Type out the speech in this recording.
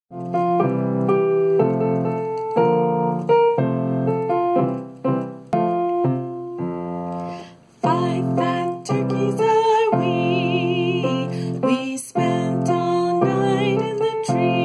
5 fat turkeys are we. We spent all night in the tree.